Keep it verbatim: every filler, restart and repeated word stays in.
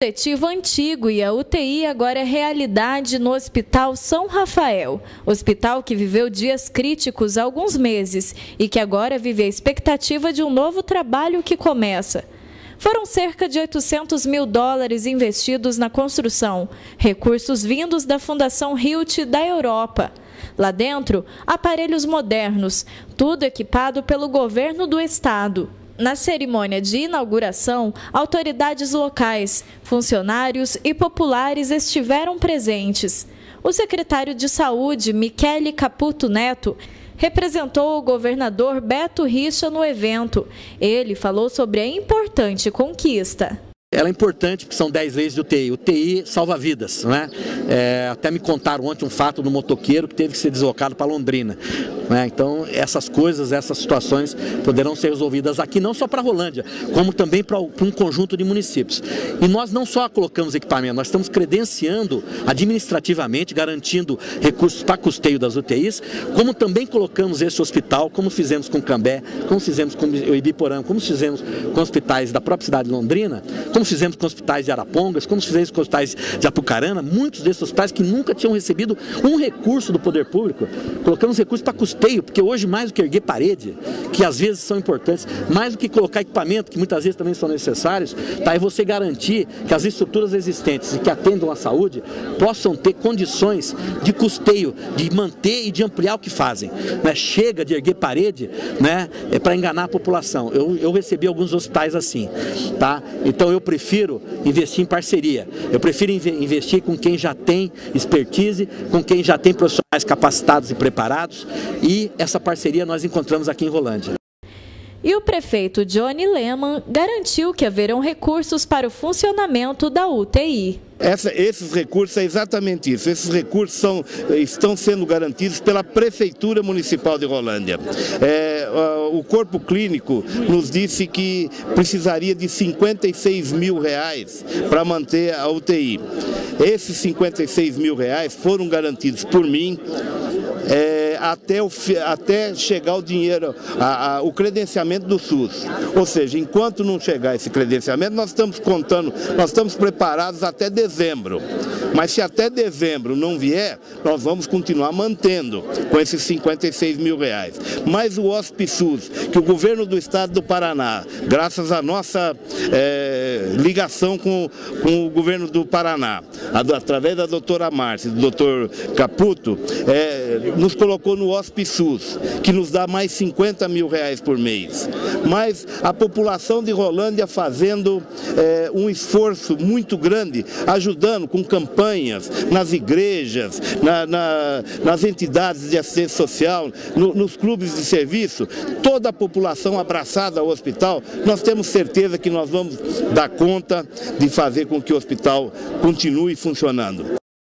Coletivo antigo e a U T I agora é realidade no Hospital São Rafael. Hospital que viveu dias críticos há alguns meses e que agora vive a expectativa de um novo trabalho que começa. Foram cerca de oitocentos mil dólares investidos na construção, recursos vindos da Fundação Hilt da Europa. Lá dentro, aparelhos modernos, tudo equipado pelo governo do estado. Na cerimônia de inauguração, autoridades locais, funcionários e populares estiveram presentes. O secretário de Saúde, Michele Caputo Neto, representou o governador Beto Richa no evento. Ele falou sobre a importante conquista. Ela é importante porque são dez leis de U T I. U T I salva vidas, né? É, até me contaram ontem um fato do motoqueiro que teve que ser deslocado para Londrina. Né? Então, essas coisas, essas situações poderão ser resolvidas aqui, não só para Rolândia, como também para um conjunto de municípios. E nós não só colocamos equipamento, nós estamos credenciando administrativamente, garantindo recursos para custeio das U T Is, como também colocamos esse hospital, como fizemos com Cambé, como fizemos com o Ibiporã, como fizemos com hospitais da própria cidade de Londrina, como fizemos com hospitais de Arapongas, como fizemos com hospitais de Apucarana, muitos desses hospitais que nunca tinham recebido um recurso do poder público, colocamos recursos para custeio, porque hoje mais do que erguer parede, que às vezes são importantes, mais do que colocar equipamento, que muitas vezes também são necessários, tá, é você garantir que as estruturas existentes e que atendam à saúde possam ter condições de custeio, de manter e de ampliar o que fazem. Né? Chega de erguer parede, né, é para enganar a população. Eu, eu recebi alguns hospitais assim, tá? Então eu prefiro investir em parceria, eu prefiro investir com quem já tem expertise, com quem já tem profissionais capacitados e preparados, e essa parceria nós encontramos aqui em Rolândia. E o prefeito Johnny Lehmann garantiu que haverão recursos para o funcionamento da U T I. Essa, esses recursos é exatamente isso, esses recursos são, estão sendo garantidos pela Prefeitura Municipal de Rolândia. É, o corpo clínico nos disse que precisaria de cinquenta e seis mil reais para manter a U T I. Esses cinquenta e seis mil reais foram garantidos por mim, É, até, o, até chegar o dinheiro, a, a, o credenciamento do SUS. Ou seja, enquanto não chegar esse credenciamento, nós estamos contando, nós estamos preparados até dezembro. Mas se até dezembro não vier, nós vamos continuar mantendo com esses cinquenta e seis mil reais. Mas o HospeSUS, que o governo do estado do Paraná, graças à nossa é, ligação com, com o governo do Paraná, a, através da doutora Márcia e do doutor Caputo, é, nos colocou no HospeSUS, que nos dá mais cinquenta mil reais por mês. Mas a população de Rolândia fazendo é, um esforço muito grande, ajudando com campanhas nas igrejas, na, na, nas entidades de assistência social, no, nos clubes de serviço, toda a população abraçada ao hospital, nós temos certeza que nós vamos dar conta de fazer com que o hospital continue funcionando.